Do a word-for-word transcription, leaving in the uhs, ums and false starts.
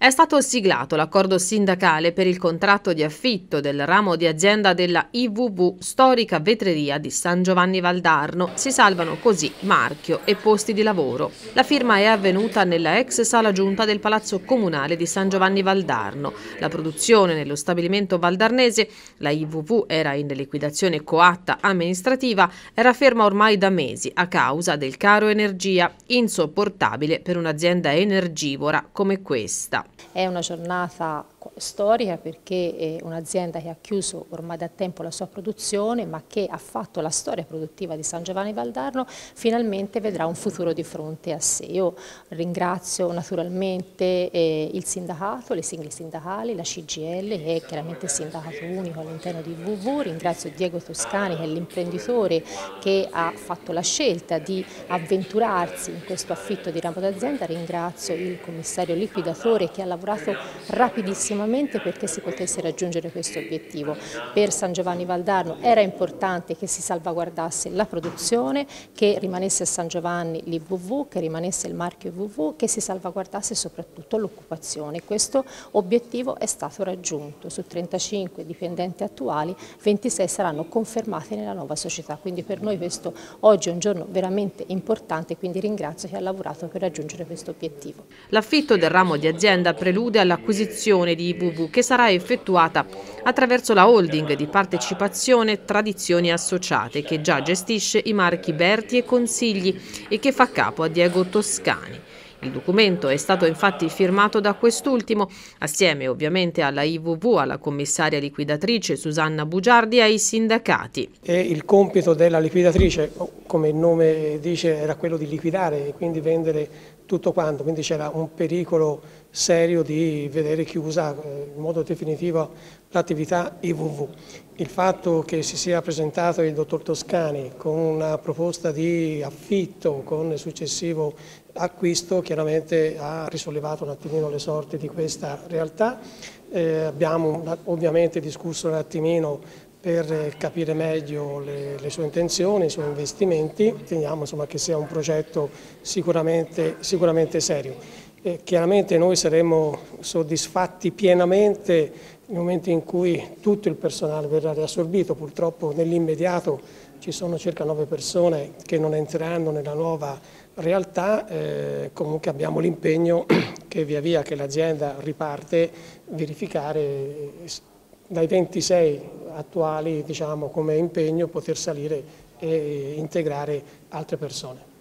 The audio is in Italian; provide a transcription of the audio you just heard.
È stato siglato l'accordo sindacale per il contratto di affitto del ramo di azienda della I V V Storica Vetreria di San Giovanni Valdarno. Si salvano così marchio e posti di lavoro. La firma è avvenuta nella ex sala giunta del Palazzo Comunale di San Giovanni Valdarno. La produzione nello stabilimento valdarnese, la I V V era in liquidazione coatta amministrativa, era ferma ormai da mesi a causa del caro energia, insopportabile per un'azienda energivora come questa. È una giornata storica perché è un'azienda che ha chiuso ormai da tempo la sua produzione, ma che ha fatto la storia produttiva di San Giovanni Valdarno, finalmente vedrà un futuro di fronte a sé. Io ringrazio naturalmente eh, il sindacato, le sigle sindacali, la C G I L che è chiaramente il sindacato unico all'interno di I V V, ringrazio Diego Toscani che è l'imprenditore che ha fatto la scelta di avventurarsi in questo affitto di ramo d'azienda, ringrazio il commissario liquidatore che ha lavorato rapidissimamente perché si potesse raggiungere questo obiettivo. Per San Giovanni Valdarno era importante che si salvaguardasse la produzione, che rimanesse a San Giovanni l'I V V, che rimanesse il marchio I V V, che si salvaguardasse soprattutto l'occupazione. Questo obiettivo è stato raggiunto. Su trentacinque dipendenti attuali, ventisei saranno confermati nella nuova società, quindi per noi questo oggi è un giorno veramente importante, quindi ringrazio chi ha lavorato per raggiungere questo obiettivo. L'affitto del ramo di azienda prelude all'acquisizione di I V V che sarà effettuata attraverso la holding di partecipazione Tradizioni Associate che già gestisce i marchi Berti e Consigli e che fa capo a Diego Toscani. Il documento è stato infatti firmato da quest'ultimo, assieme ovviamente alla I V V, alla commissaria liquidatrice Susanna Bugiardi e ai sindacati. E il compito della liquidatrice, come il nome dice, era quello di liquidare e quindi vendere tutto quanto, quindi c'era un pericolo serio di vedere chiusa in modo definitivo l'attività I V V. Il fatto che si sia presentato il dottor Toscani con una proposta di affitto con successivo acquisto chiaramente ha risollevato un attimino le sorti di questa realtà. Eh, abbiamo ovviamente discusso un attimino per capire meglio le, le sue intenzioni, i suoi investimenti. Riteniamo insomma, che sia un progetto sicuramente, sicuramente serio. E chiaramente noi saremo soddisfatti pienamente nel momento in cui tutto il personale verrà riassorbito. Purtroppo nell'immediato ci sono circa nove persone che non entreranno nella nuova realtà, eh, comunque abbiamo l'impegno che via via che l'azienda riparte verificare dai ventisei attuali diciamo, come impegno poter salire e integrare altre persone.